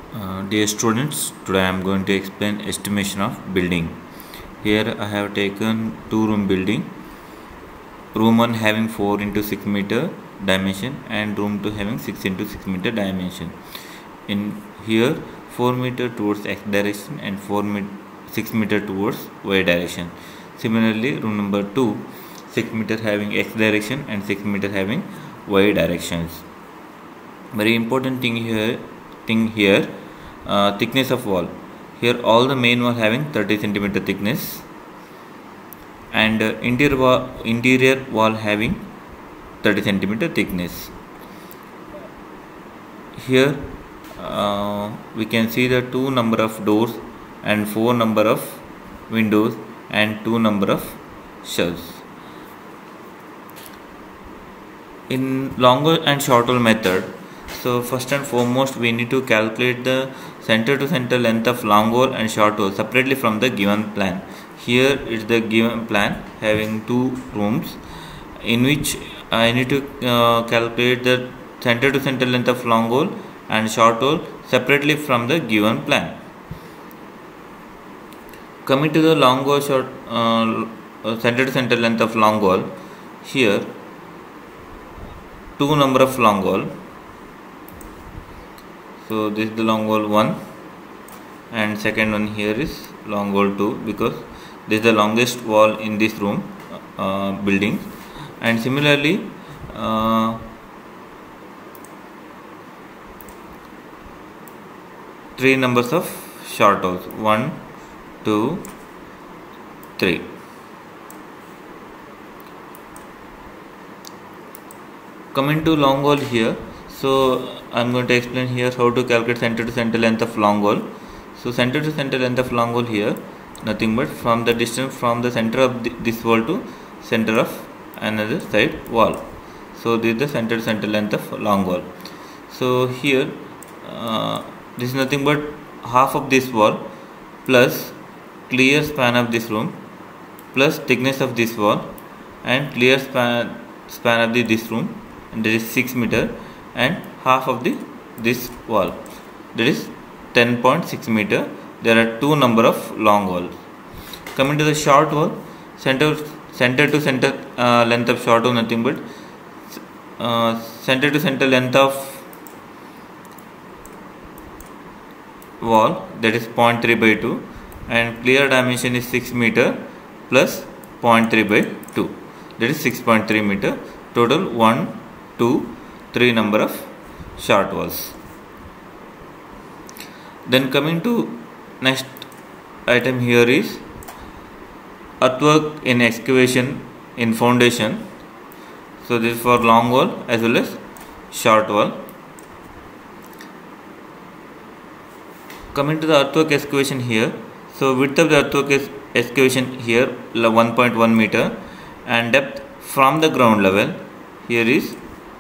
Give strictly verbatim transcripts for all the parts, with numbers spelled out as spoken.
Uh, dear students, today I am going to explain estimation of building. Here I have taken two room building. Room one having four into six meter dimension and room two having six into six meter dimension. In here four meter towards x direction and four meter six meter towards y direction. Similarly, room number two six meter having x direction and six meter having y directions. Very important thing here thing here uh, thickness of wall. Here all the main wall having thirty centimeter thickness and uh, interior wall, interior wall having thirty centimeter thickness. Here uh, we can see the two number of doors and four number of windows and two number of shelves. In longer and shorter method, so first and foremost we need to calculate the center to center length of long wall and short wall separately from the given plan. Here is the given plan having two rooms in which I need to uh, calculate the center to center length of long wall and short wall separately from the given plan. Coming to the long wall short uh, center to center length of long wall, here two number of long wall. So this is the long wall one and second one here is long wall two, because this is the longest wall in this room uh, building. And similarly uh, three numbers of short walls, one, two, three. Coming to long wall here, so I am going to explain here how to calculate center to center length of long wall. So center to center length of long wall here, nothing but from the distance from the center of the, this wall to center of another side wall. So this is the center to center length of long wall. So here uh, this is nothing but half of this wall plus clear span of this room plus thickness of this wall and clear span span of the this room, and that is six meter, and half of the this wall, that is ten point six meter. There are two number of long walls. Coming to the short wall, center center to center uh, length of short wall, nothing but uh, center to center length of wall, that is zero point three by two, and clear dimension is six meter plus zero point three by two, that is six point three meter. Total one, two, three number of short walls. Then coming to next item here is earthwork in excavation in foundation. So this is for long wall as well as short wall. Coming to the earthwork excavation here, so width of the earthwork excavation here one point one meter and depth from the ground level here is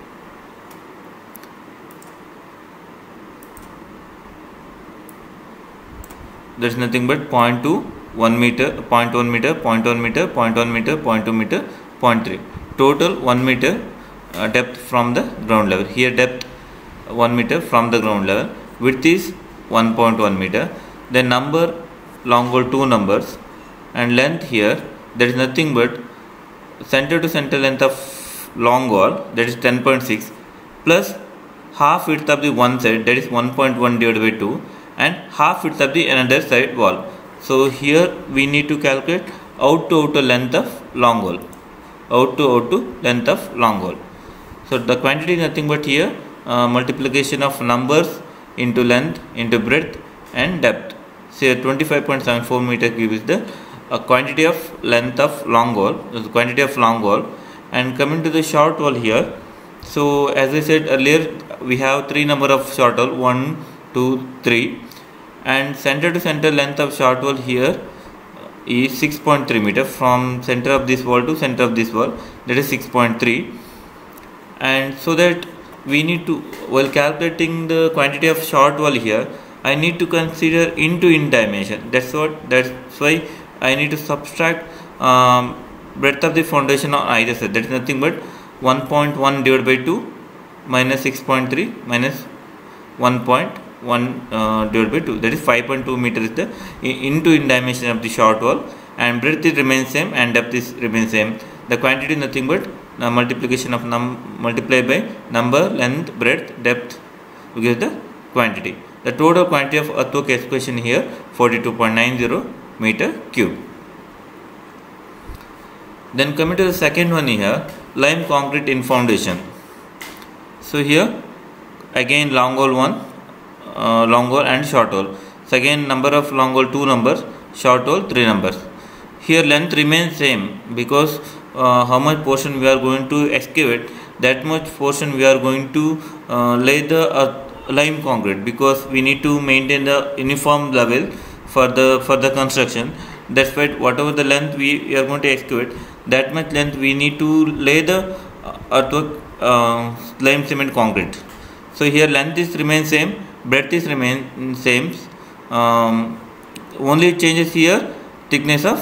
there is nothing but zero point two, one meter, zero point one meter, zero point one meter, zero point one meter, zero point two meter, zero point three. Total one meter uh, depth from the ground level. Here depth one meter from the ground level. Width is one point one meter. Then number long wall two numbers, and length here there is nothing but center to center length of long wall, that is ten point six, plus half width of the one side, that is one point one divided by two, and half width of the another side wall. So here we need to calculate out to outer length of long wall, out to outer length of long wall. So the quantity is nothing but here uh, multiplication of numbers into length into breadth and depth. So twenty-five point seven four meter cube is the uh, quantity of length of long wall, the quantity of long wall. And coming to the short wall here, so as I said earlier, we have three number of short wall, one, two, three, and center to center length of short wall here is six point three meter from center of this wall to center of this wall, that is six point three. And so that we need to, while calculating the quantity of short wall here, I need to consider into in dimension. That's what that's why I need to subtract um, breadth of the foundation on either side, that is nothing but one point one divided by two minus six point three minus one point one uh, divided by two, that is five point two meter is the into in dimension of the short wall, and breadth is remains same and depth is remains same. The quantity is nothing but uh, multiplication of num multiply by number, length, breadth, depth to get the quantity. The total quantity of earthwork excavation here forty-two point nine zero meter cube. Then coming to the second one here, lime concrete in foundation. So here again long hole one, uh, long hole and short hole. So again number of long hole two numbers, short hole three numbers. Here length remains same because uh, how much portion we are going to excavate, that much portion we are going to uh, lay the uh, lime concrete, because we need to maintain the uniform level for the for the construction. That's why whatever the length we are going to excavate, that much length we need to lay the earthwork uh, lime cement concrete. So here length is remain same, breadth is remain same, um, only changes here thickness of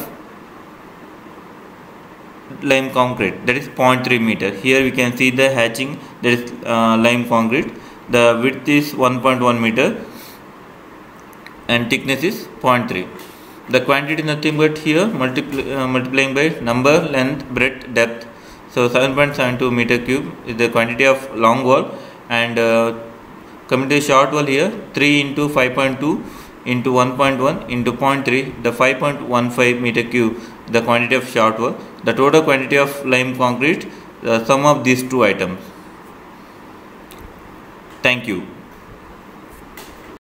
lime concrete, that is zero point three meter. Here we can see the hatching, that is uh, lime concrete. The width is one point one meter and thickness is zero point three. The quantity is nothing but here multiply, uh, multiplying by number, length, breadth, depth. So seven point seven two meter cube is the quantity of long wall, and uh, coming to the short wall here, three into five point two into one point one into zero point three, the five point one five meter cube, the quantity of short wall. The total quantity of lime concrete, the sum of these two items. Thank you.